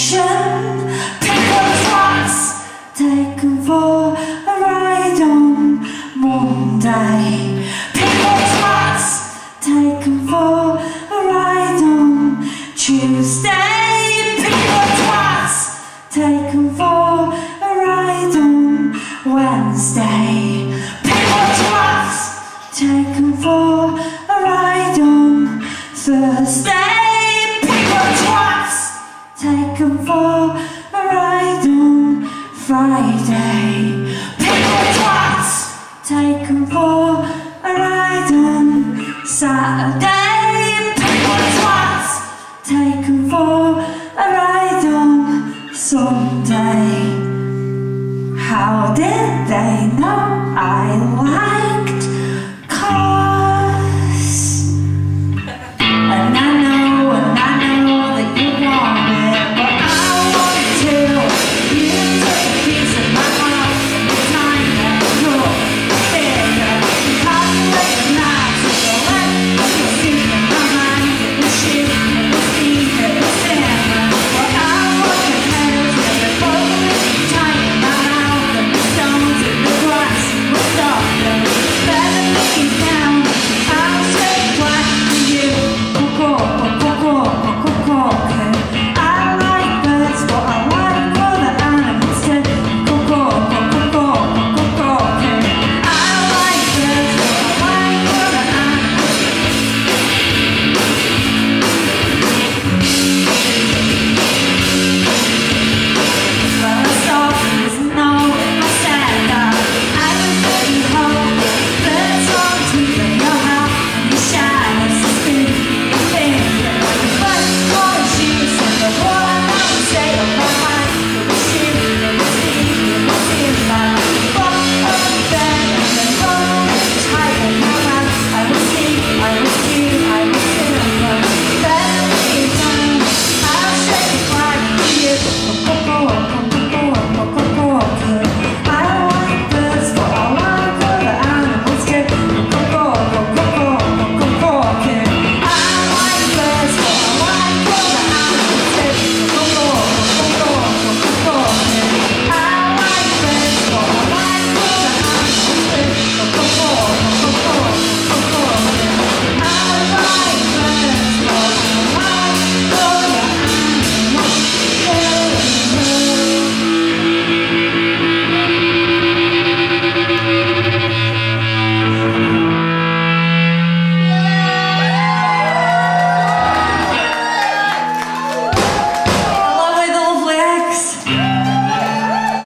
station. People twats taken for a ride on Monday. People twats taken for a ride on Tuesday. People twats taken for a ride on Wednesday. People twats taken for a ride on Thursday. People twats taken for a ride on Friday. People twats taken for a ride on Saturday. People twats taken for a ride on Sunday. How did they know I lied?